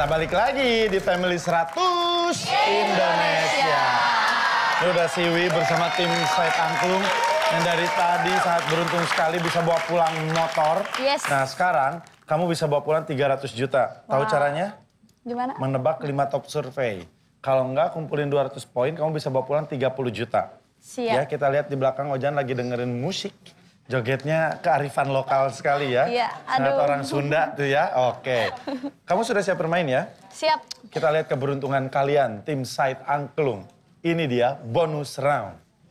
Kita balik lagi di Family 100 Indonesia. Ini udah Siwi bersama tim Said Angklung yang dari tadi sangat beruntung sekali bisa bawa pulang motor. Yes. Nah sekarang kamu bisa bawa pulang 300 juta. Tahu caranya? Gimana? Menebak 5 top survei. Kalau enggak kumpulin 200 poin kamu bisa bawa pulang 30 juta. Siap. Ya kita lihat di belakang Ojan lagi dengerin musik. Jogetnya kearifan lokal sekali ya. Iya, Sangat aduh. orang Sunda tuh ya. Oke. Kamu sudah siap bermain ya? Siap. Kita lihat keberuntungan kalian, tim Said Angklung. Ini dia bonus round.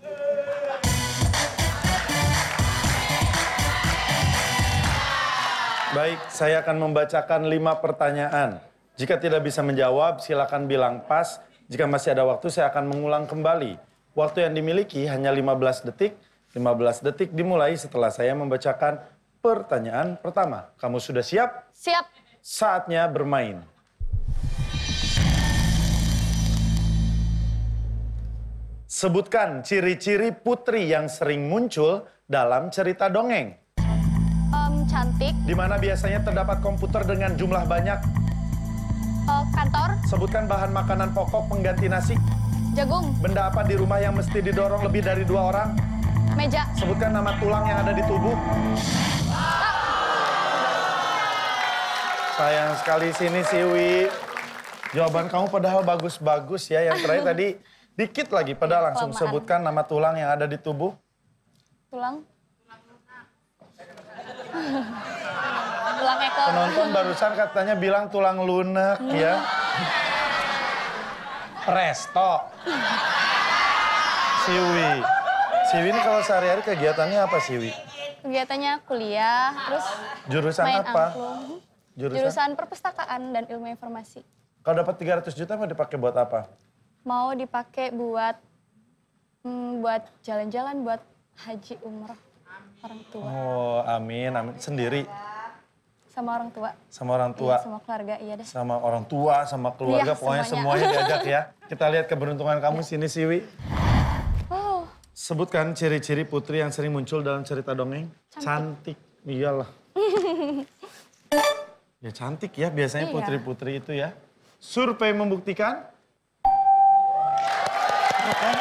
Baik, saya akan membacakan 5 pertanyaan. Jika tidak bisa menjawab, silakan bilang pas. Jika masih ada waktu, saya akan mengulang kembali. Waktu yang dimiliki hanya 15 detik. 15 detik dimulai setelah saya membacakan pertanyaan pertama. Kamu sudah siap? Siap. Saatnya bermain. Sebutkan ciri-ciri putri yang sering muncul dalam cerita dongeng. Cantik. Di mana biasanya terdapat komputer dengan jumlah banyak. Kantor. Sebutkan bahan makanan pokok pengganti nasi. Jagung. Benda apa di rumah yang mesti didorong lebih dari 2 orang? Meja. Sebutkan nama tulang yang ada di tubuh. Sayang sekali sini Siwi. Jawaban kamu padahal bagus-bagus ya. Yang terakhir tadi dikit lagi. Padahal langsung Kelamaan. sebutkan nama tulang yang ada di tubuh. Tulang. Tulang ekor. Penonton barusan katanya bilang tulang lunak ya. Presto. Siwi. Siwi ini kalau sehari-hari kegiatannya apa Siwi? Kegiatannya kuliah, terus Jurusan main apa? angklung. Jurusan? Jurusan perpustakaan dan ilmu informasi. Kalau dapat 300 juta mau dipakai buat apa? Mau dipakai buat buat jalan-jalan, buat haji umroh orang tua. Oh, amin, amin. Sendiri? Sama orang tua. Sama orang tua? Iya, sama keluarga, iya deh. Sama orang tua, sama keluarga, Iya, pokoknya semuanya diajak ya. Kita lihat keberuntungan kamu sini Siwi. Oh, Sebutkan ciri-ciri putri yang sering muncul dalam cerita dongeng. Cantik. Iyalah. Ya cantik ya, biasanya Iya. putri-putri itu ya. Survei membuktikan. Bukan.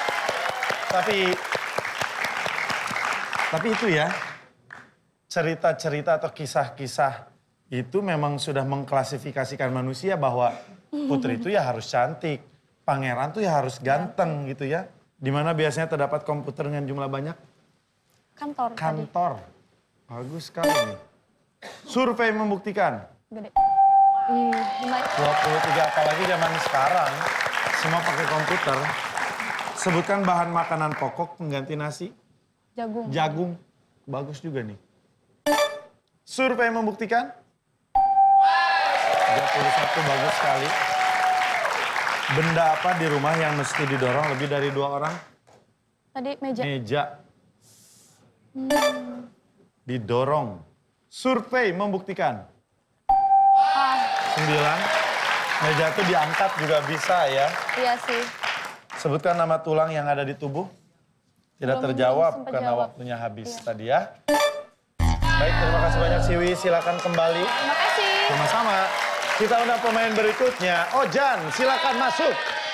Tapi itu ya, cerita-cerita atau kisah-kisah itu memang sudah mengklasifikasikan manusia bahwa putri itu ya harus cantik, pangeran tuh ya harus ganteng gitu ya. Di mana biasanya terdapat komputer dengan jumlah banyak? kantor tadi. Kantor. Bagus sekali nih. Survei membuktikan. Gede. Lumayan. 23 apalagi zaman sekarang semua pakai komputer. Sebutkan bahan makanan pokok pengganti nasi. Jagung. Jagung. Bagus juga nih. Survei membuktikan. 31 bagus sekali. Benda apa di rumah yang mesti didorong lebih dari 2 orang? Tadi meja. Meja. Didorong. Survei membuktikan. 9. Meja itu diangkat juga bisa ya. Iya sih. Sebutkan nama tulang yang ada di tubuh. Tidak Belum terjawab sempat karena jawab. waktunya habis Iya. tadi ya. Baik, terima kasih banyak Siwi. Silakan kembali. Terima kasih. Sama-sama. Kita undang pemain berikutnya. Ojan, silakan masuk.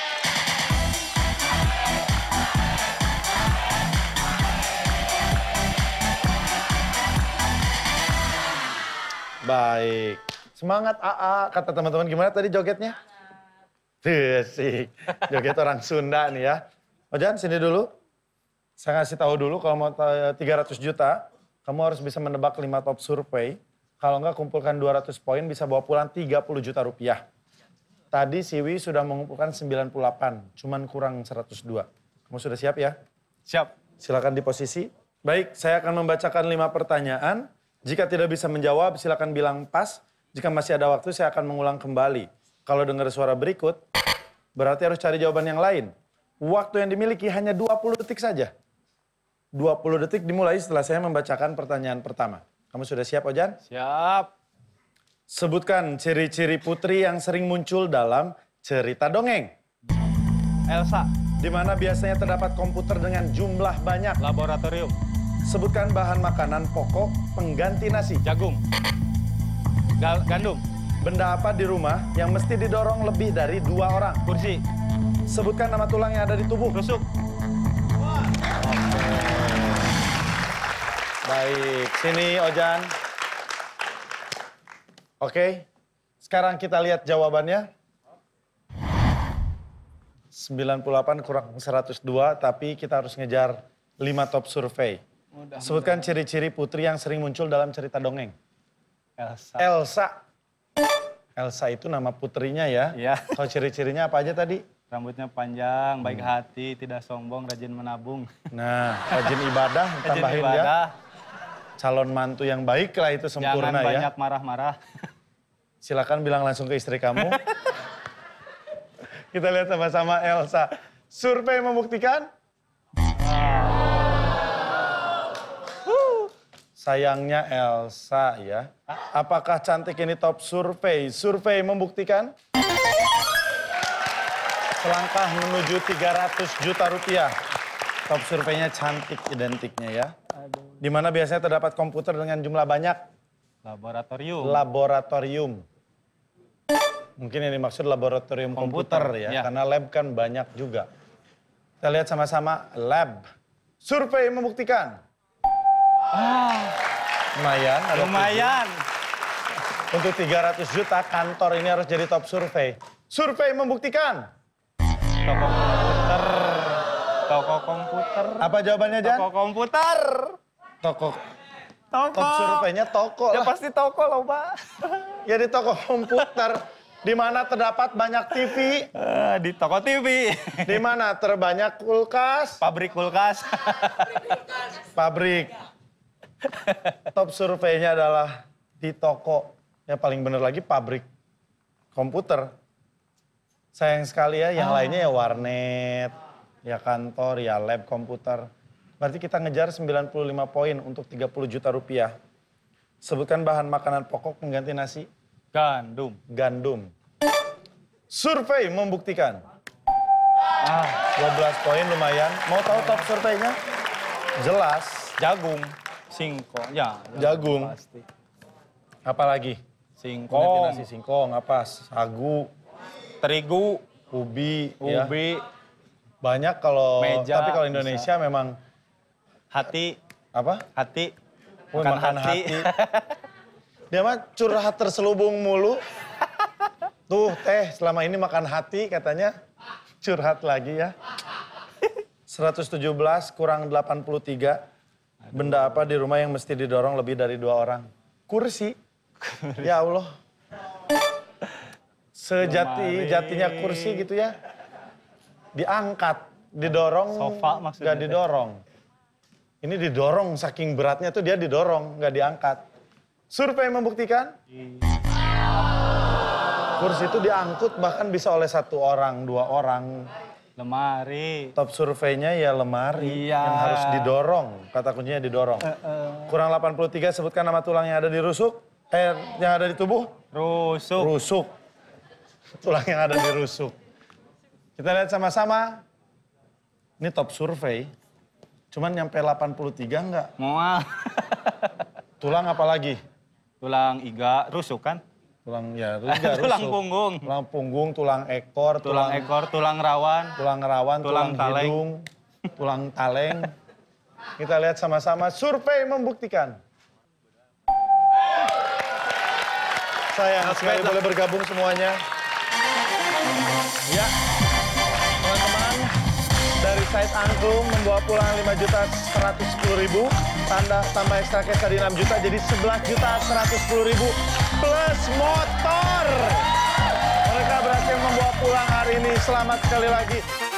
Baik. Semangat AA, kata teman-teman. Gimana tadi jogetnya? Asik. Joget orang Sunda nih ya. Ojan, sini dulu. Saya ngasih tahu dulu kalau mau 300 juta, kamu harus bisa menebak 5 top survei. Kalau enggak kumpulkan 200 poin bisa bawa pulang 30 juta rupiah. Tadi Siwi sudah mengumpulkan 98, cuman kurang 102. Kamu sudah siap ya? Siap. Silakan di posisi. Baik, saya akan membacakan 5 pertanyaan. Jika tidak bisa menjawab, silakan bilang pas. Jika masih ada waktu, saya akan mengulang kembali. Kalau dengar suara berikut, berarti harus cari jawaban yang lain. Waktu yang dimiliki hanya 20 detik saja. 20 detik dimulai setelah saya membacakan pertanyaan pertama. Kamu sudah siap, Ojan? Siap. Sebutkan ciri-ciri putri yang sering muncul dalam cerita dongeng. Elsa. Di mana biasanya terdapat komputer dengan jumlah banyak. Laboratorium. Sebutkan bahan makanan pokok pengganti nasi. Jagung. Gandum. Benda apa di rumah yang mesti didorong lebih dari 2 orang? Kursi. Sebutkan nama tulang yang ada di tubuh. Rusuk. Baik, sini Ojan. Oke, sekarang kita lihat jawabannya. 98 kurang 102, tapi kita harus ngejar 5 top survei. Sebutkan ciri-ciri putri yang sering muncul dalam cerita dongeng. Elsa. Elsa. Elsa itu nama putrinya ya. Iya. Kalau ciri-cirinya apa aja tadi? Rambutnya panjang, baik hati, tidak sombong, rajin menabung. Nah, rajin ibadah, Rajin tambahin ya. ibadah, Calon mantu yang baik lah itu jangan sempurna ya. banyak marah-marah. Silakan bilang langsung ke istri kamu. Kita lihat sama-sama Elsa. Survei membuktikan? Sayangnya Elsa ya. Apakah cantik ini top survei? Survei membuktikan? Selangkah menuju 300 juta rupiah. Top surveinya cantik identiknya ya. Di mana biasanya terdapat komputer dengan jumlah banyak? Laboratorium. Laboratorium. Mungkin yang dimaksud laboratorium komputer ya, karena lab kan banyak juga. Kita lihat sama-sama lab. Survei membuktikan. Lumayan. Ada Lumayan. 7. Untuk 300 juta kantor ini harus jadi top survei. Survei membuktikan. Toko komputer. Toko komputer. Apa jawabannya, Jan? Toko komputer. Toko. Toko. Top surveinya toko Ya lah. pasti toko loh, Pak. Ya di toko komputer. Di mana terdapat banyak TV. Di toko TV. Di mana terbanyak kulkas. Pabrik kulkas. Pabrik. Top surveinya adalah di toko. Ya paling bener lagi pabrik komputer. Sayang sekali ya, yang lainnya ya warnet, ya kantor, ya lab komputer. Berarti kita ngejar 95 poin untuk 30 juta rupiah. Sebutkan bahan makanan pokok pengganti nasi. Gandum. Gandum. Survei membuktikan. 12 poin lumayan. Mau tahu top surveinya? Jelas. Jagung. Singkong. Ya. Jagung. Pasti. Apalagi? Pengganti Singkong. nasi singkong, apa? Sagu, Terigu. ubi. Ya. Ubi. Banyak kalau, Meja, tapi kalau Indonesia memang Hati. apa? Hati. Makan hati. Dia mah curhat terselubung mulu. Tuh teh selama ini makan hati katanya. Curhat lagi ya. 117 kurang 83. Benda apa di rumah yang mesti didorong lebih dari 2 orang? Kursi. Ya Allah. Jatinya kursi gitu ya. Diangkat, didorong, Sofa maksudnya. nggak didorong. Ini didorong, saking beratnya tuh dia didorong, nggak diangkat. Survei membuktikan, kursi itu diangkut bahkan bisa oleh 1 orang, 2 orang. Lemari. Top surveinya ya lemari Iya. yang harus didorong, kata kuncinya didorong. Kurang 83, sebutkan nama tulang yang ada di rusuk, yang ada di tubuh. Rusuk. Rusuk. Tulang yang ada di rusuk. Kita lihat sama-sama. Ini top survei. Cuman nyampe 83 enggak? Mual. Tulang apa lagi? Tulang iga. Rusuk kan? Tulang ya, enggak Tulang rusuk. punggung. Tulang punggung, tulang ekor, Tulang ekor, tulang rawan. tulang rawan, tulang tulang taleng. hidung, tulang taleng. Kita lihat sama-sama. Survei membuktikan. Sayang sekali boleh bergabung semuanya. Ya, teman-teman, dari site Angklung membawa pulang 5.110.000, tambah ekstra cash tadi 6 juta, jadi 11.110.000 plus motor. Mereka berhasil membawa pulang hari ini. Selamat sekali lagi.